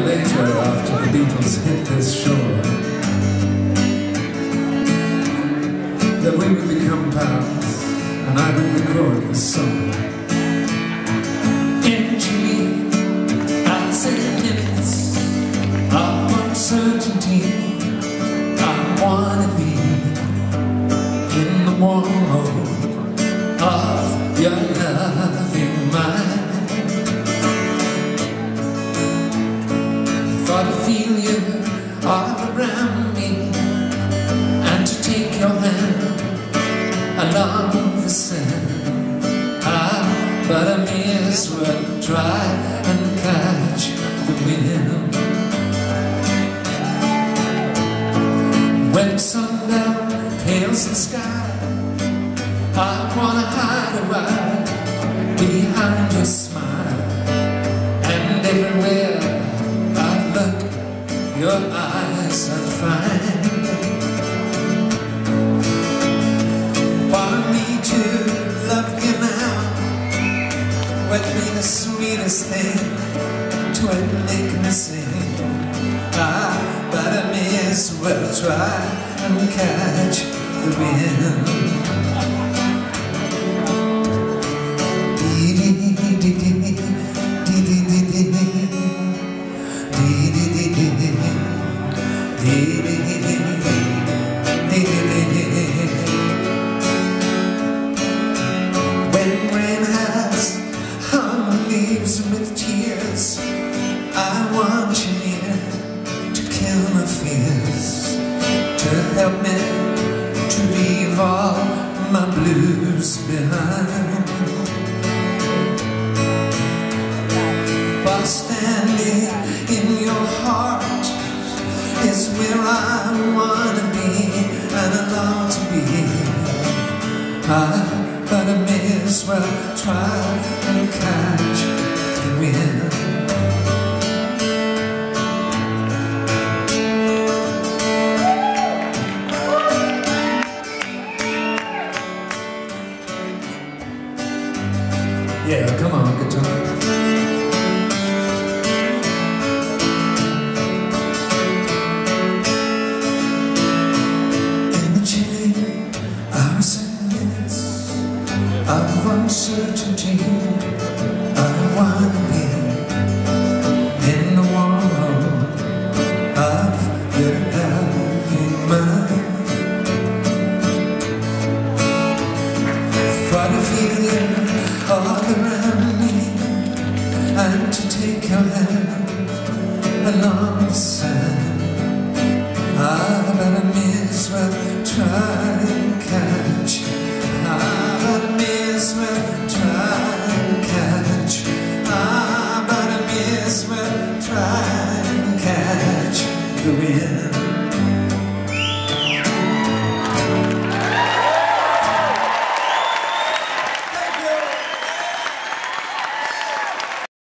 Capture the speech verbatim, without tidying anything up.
later, after the Beatles hit this shore, that we would become pals and I would record this song. In Chile, I say minutes of uncertainty. I wanna be in the warm of your loving mind. For to feel you all around me and to take your hand along the sand. Ah, but I may as well try and catch the wind. When sundown hails the sky, I wanna hide a while behind your smile, and everywhere I look, your eyes I find. For me to love you now would be the sweetest thing to make me sing. Ah, but I may as well try and catch the wind. When rain has hung the leaves with tears, I want you near to kill my fears, to help me to leave all my blues behind. For standing in your heart is where I wanna be, and I long to be. Ah, but I may as well try and catch the wind. Yeah, come on, guitar. Of uncertainty, I wanna be in the warm of your loving mind. For to feel you all around me and to take your hand along the sand. Ah, but I may as well try and catch. Ah, but I may as well try and catch. Ah, but I may as well try and catch the wind.